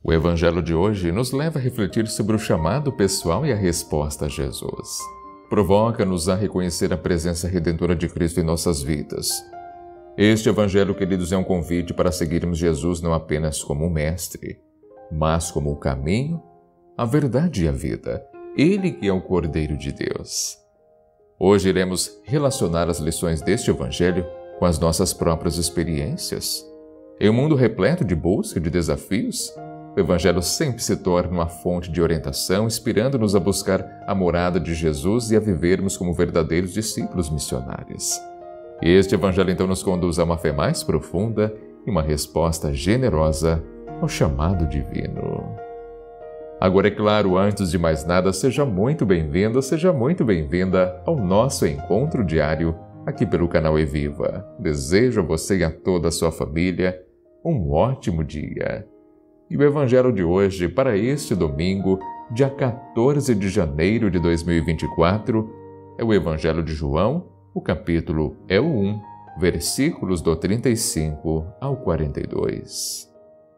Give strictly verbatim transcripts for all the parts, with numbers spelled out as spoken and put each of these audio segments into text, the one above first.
O Evangelho de hoje nos leva a refletir sobre o chamado pessoal e a resposta a Jesus. Provoca-nos a reconhecer a presença redentora de Cristo em nossas vidas. Este Evangelho, queridos, é um convite para seguirmos Jesus não apenas como um mestre, mas como o caminho, a verdade e a vida. Ele que é o Cordeiro de Deus. Hoje iremos relacionar as lições deste Evangelho com as nossas próprias experiências. Em um mundo repleto de busca e de desafios, o Evangelho sempre se torna uma fonte de orientação, inspirando-nos a buscar a morada de Jesus e a vivermos como verdadeiros discípulos missionários. Este Evangelho então nos conduz a uma fé mais profunda e uma resposta generosa ao chamado divino. Agora, é claro, antes de mais nada, seja muito bem-vindo, seja muito bem-vinda ao nosso encontro diário aqui pelo canal Eviva. Desejo a você e a toda a sua família um ótimo dia. E o Evangelho de hoje, para este domingo, dia quatorze de janeiro de dois mil e vinte e quatro, é o Evangelho de João, o capítulo é o um, versículos do trinta e cinco ao quarenta e dois.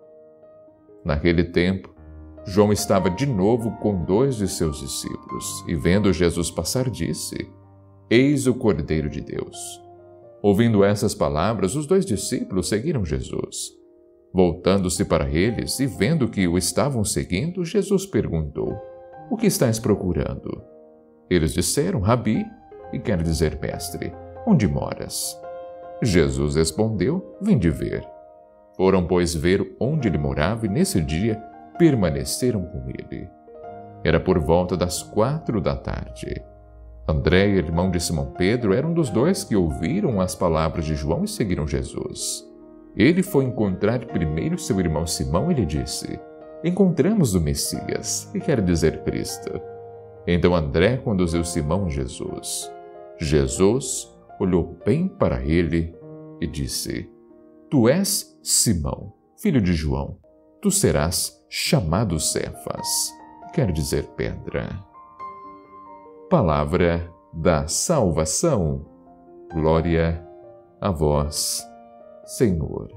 Naquele tempo, João estava de novo com dois de seus discípulos, e vendo Jesus passar, disse: Eis o Cordeiro de Deus. Ouvindo essas palavras, os dois discípulos seguiram Jesus. Voltando-se para eles e vendo que o estavam seguindo, Jesus perguntou: O que estáis procurando? Eles disseram: Rabi, e quer dizer mestre, onde moras? Jesus respondeu: Vinde ver. Foram, pois, ver onde ele morava, e nesse dia permaneceram com ele. Era por volta das quatro da tarde. André, irmão de Simão Pedro, era um dos dois que ouviram as palavras de João e seguiram Jesus. Ele foi encontrar primeiro seu irmão Simão e lhe disse: Encontramos o Messias, que quer dizer Cristo. Então André conduziu Simão a Jesus. Jesus olhou bem para ele e disse: Tu és Simão, filho de João. Tu serás chamado Cefas, quer dizer pedra. Palavra da salvação. Glória a vós, Senhor.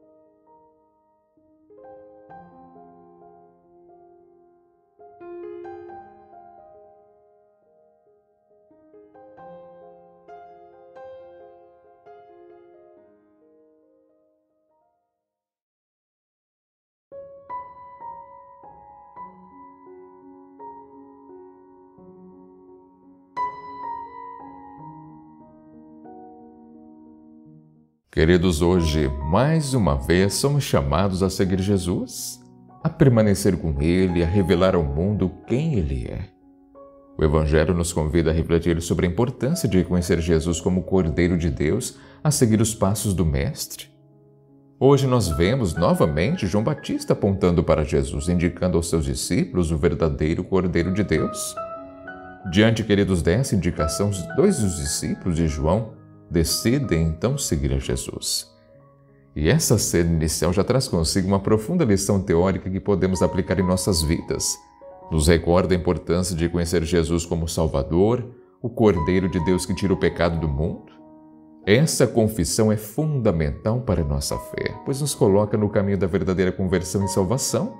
Queridos, hoje, mais uma vez, somos chamados a seguir Jesus, a permanecer com Ele, a revelar ao mundo quem Ele é. O Evangelho nos convida a refletir sobre a importância de reconhecer Jesus como Cordeiro de Deus, a seguir os passos do Mestre. Hoje nós vemos novamente João Batista apontando para Jesus, indicando aos seus discípulos o verdadeiro Cordeiro de Deus. Diante, queridos, dessa indicação, os dois dos discípulos de João decidem então seguir a Jesus. E essa cena inicial já traz consigo uma profunda lição teórica que podemos aplicar em nossas vidas. Nos recorda a importância de conhecer Jesus como Salvador, o Cordeiro de Deus que tira o pecado do mundo. Essa confissão é fundamental para a nossa fé, pois nos coloca no caminho da verdadeira conversão e salvação.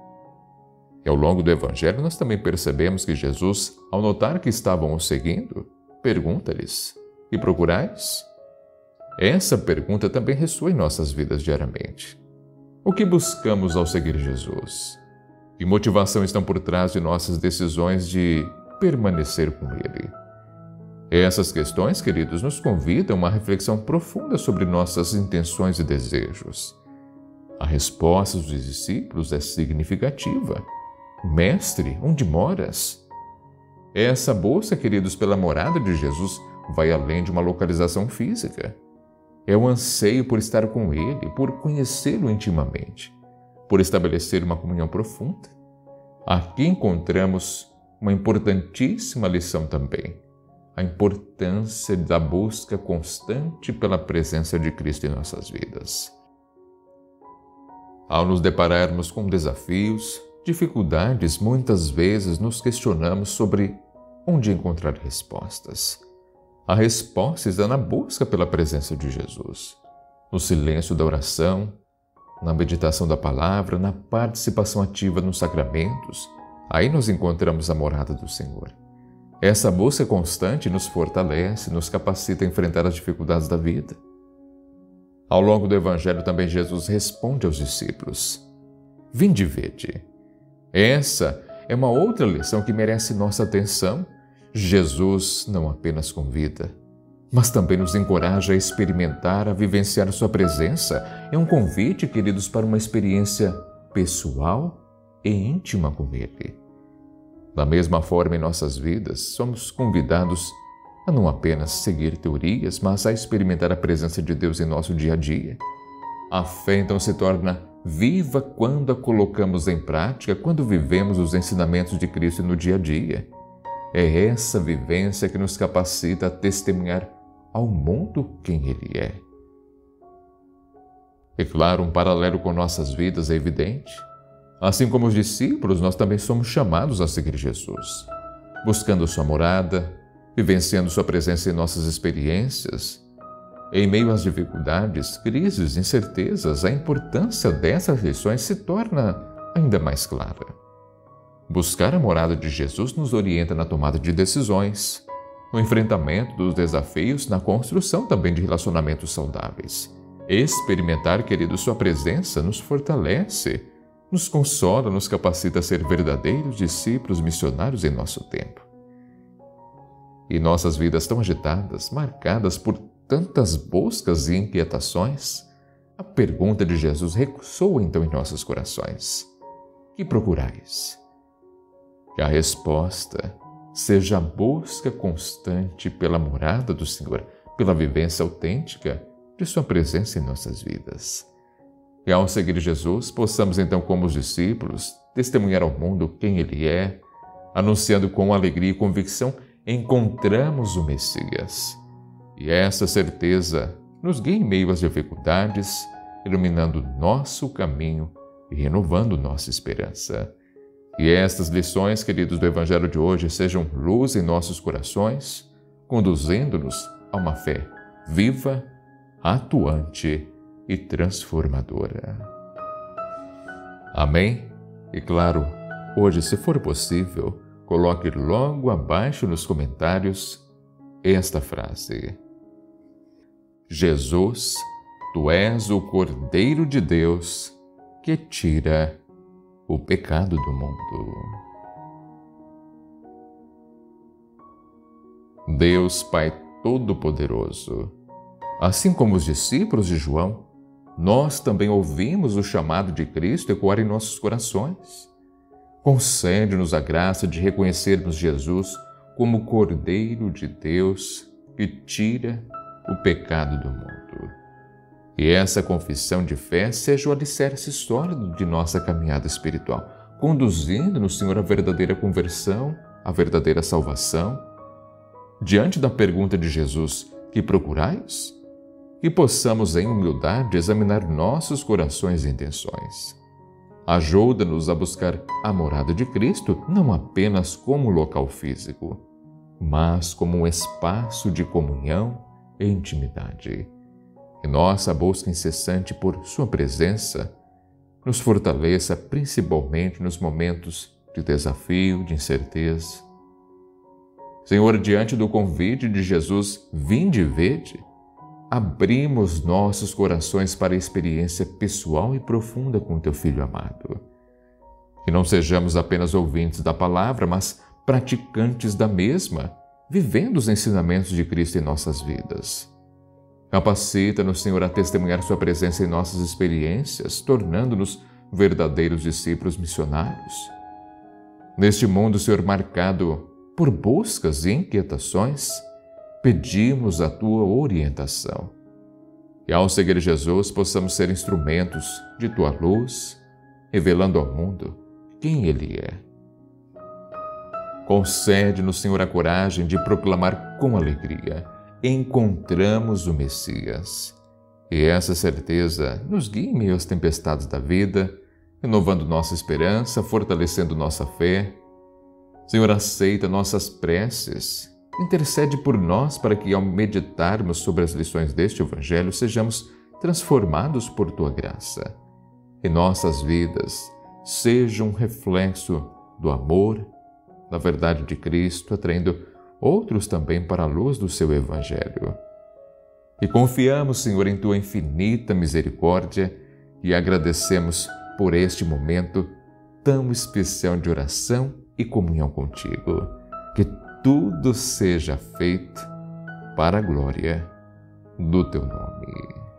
E ao longo do Evangelho nós também percebemos que Jesus, ao notar que estavam o seguindo, pergunta-lhes: E procurais? Essa pergunta também ressoa em nossas vidas diariamente. O que buscamos ao seguir Jesus? Que motivação estão por trás de nossas decisões de permanecer com Ele? Essas questões, queridos, nos convidam a uma reflexão profunda sobre nossas intenções e desejos. A resposta dos discípulos é significativa. Mestre, onde moras? Essa busca, queridos, pela morada de Jesus vai além de uma localização física. É o anseio por estar com Ele, por conhecê-lo intimamente, por estabelecer uma comunhão profunda. Aqui encontramos uma importantíssima lição também: a importância da busca constante pela presença de Cristo em nossas vidas. Ao nos depararmos com desafios, dificuldades, muitas vezes nos questionamos sobre onde encontrar respostas. A resposta está na busca pela presença de Jesus, no silêncio da oração, na meditação da palavra, na participação ativa nos sacramentos, aí nós encontramos a morada do Senhor. Essa busca constante nos fortalece, nos capacita a enfrentar as dificuldades da vida. Ao longo do Evangelho também Jesus responde aos discípulos: Vinde e vede. Essa é uma outra lição que merece nossa atenção. Jesus não apenas convida, mas também nos encoraja a experimentar, a vivenciar sua presença. É um convite, queridos, para uma experiência pessoal e íntima com Ele. Da mesma forma, em nossas vidas, somos convidados a não apenas seguir teorias, mas a experimentar a presença de Deus em nosso dia a dia. A fé, então, se torna viva quando a colocamos em prática, quando vivemos os ensinamentos de Cristo no dia a dia. É essa vivência que nos capacita a testemunhar ao mundo quem Ele é. E claro, um paralelo com nossas vidas é evidente. Assim como os discípulos, nós também somos chamados a seguir Jesus, buscando sua morada, vivenciando sua presença em nossas experiências. Em meio às dificuldades, crises, incertezas, a importância dessas lições se torna ainda mais clara. Buscar a morada de Jesus nos orienta na tomada de decisões, no enfrentamento dos desafios, na construção também de relacionamentos saudáveis. Experimentar, querido, sua presença nos fortalece, nos consola, nos capacita a ser verdadeiros discípulos missionários em nosso tempo. E nossas vidas tão agitadas, marcadas por tantas buscas e inquietações, a pergunta de Jesus ressoa então em nossos corações: que procurais? Que a resposta seja a busca constante pela morada do Senhor, pela vivência autêntica de sua presença em nossas vidas. E ao seguir Jesus, possamos então, como os discípulos, testemunhar ao mundo quem Ele é, anunciando com alegria e convicção: encontramos o Messias. E essa certeza nos guia em meio às dificuldades, iluminando nosso caminho e renovando nossa esperança. E estas lições, queridos, do Evangelho de hoje sejam luz em nossos corações, conduzindo-nos a uma fé viva, atuante e transformadora. Amém? E claro, hoje, se for possível, coloque logo abaixo nos comentários esta frase: Jesus, Tu és o Cordeiro de Deus que tira o pecado do mundo. Deus Pai Todo-Poderoso, assim como os discípulos de João, nós também ouvimos o chamado de Cristo ecoar em nossos corações. Concede-nos a graça de reconhecermos Jesus como Cordeiro de Deus que tira o pecado do mundo. E essa confissão de fé seja o alicerce sólido de nossa caminhada espiritual, conduzindo-nos, Senhor, à verdadeira conversão, à verdadeira salvação. Diante da pergunta de Jesus: que procurais? Que possamos, em humildade, examinar nossos corações e intenções. Ajuda-nos a buscar a morada de Cristo, não apenas como um local físico, mas como um espaço de comunhão e intimidade. Que nossa busca incessante por Sua presença nos fortaleça principalmente nos momentos de desafio, de incerteza. Senhor, diante do convite de Jesus: vinde e vede, abrimos nossos corações para a experiência pessoal e profunda com Teu Filho amado. Que não sejamos apenas ouvintes da palavra, mas praticantes da mesma, vivendo os ensinamentos de Cristo em nossas vidas. Capacita-nos, Senhor, a testemunhar Sua presença em nossas experiências, tornando-nos verdadeiros discípulos missionários. Neste mundo, Senhor, marcado por buscas e inquietações, pedimos a Tua orientação. E ao seguir Jesus, possamos ser instrumentos de Tua luz, revelando ao mundo quem Ele é. Concede-nos, Senhor, a coragem de proclamar com alegria: encontramos o Messias. E essa certeza nos guia em meio às tempestades da vida, renovando nossa esperança, fortalecendo nossa fé. Senhor, aceita nossas preces, intercede por nós para que, ao meditarmos sobre as lições deste Evangelho, sejamos transformados por Tua graça. em nossas vidas seja um reflexo do amor, da verdade de Cristo, atraindo outros também para a luz do seu Evangelho. E confiamos, Senhor, em Tua infinita misericórdia e agradecemos por este momento tão especial de oração e comunhão contigo. Que tudo seja feito para a glória do Teu nome.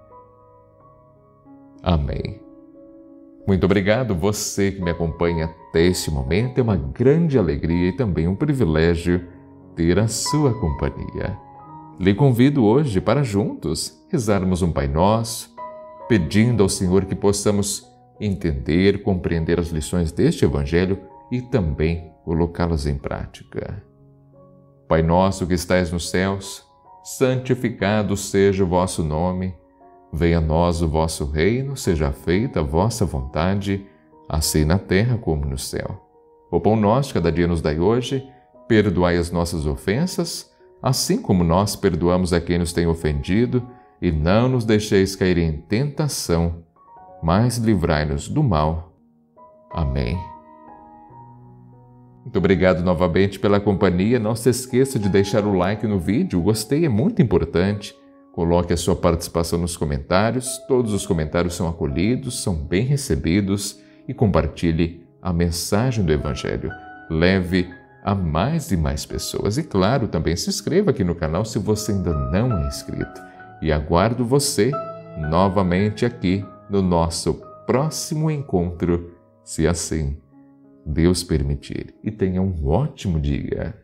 Amém. Muito obrigado você que me acompanha até este momento. É uma grande alegria e também um privilégio ter a sua companhia. Lhe convido hoje para juntos rezarmos um Pai Nosso, pedindo ao Senhor que possamos entender, compreender as lições deste Evangelho e também colocá-las em prática. Pai nosso que estais nos céus, santificado seja o vosso nome. Venha a nós o vosso reino, seja feita a vossa vontade, assim na terra como no céu. O pão nosso cada dia nos dai hoje, perdoai as nossas ofensas, assim como nós perdoamos a quem nos tem ofendido, e não nos deixeis cair em tentação, mas livrai-nos do mal. Amém. Muito obrigado novamente pela companhia. Não se esqueça de deixar o like no vídeo, o gostei é muito importante. Coloque a sua participação nos comentários, todos os comentários são acolhidos, são bem recebidos, e compartilhe a mensagem do Evangelho. Leve a mais e mais pessoas. E claro, também se inscreva aqui no canal se você ainda não é inscrito. E aguardo você novamente aqui no nosso próximo encontro, se assim Deus permitir. E tenha um ótimo dia.